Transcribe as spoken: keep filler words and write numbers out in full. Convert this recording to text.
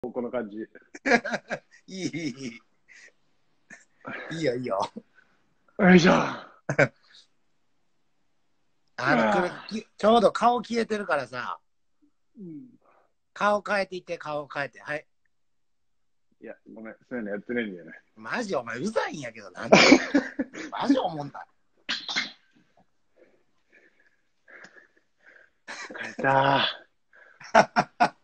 この感じ。 いい、いい、いい。いいよ、いいよ。 よいしょ。 あの、これ、ちょうど顔消えてるからさ、 うん、 顔変えていって、顔変えて。はい。 いや、ごめん、そういうのやってないんだよね。 マジお前うざいんやけど、なんでマジおもんない。 疲れた。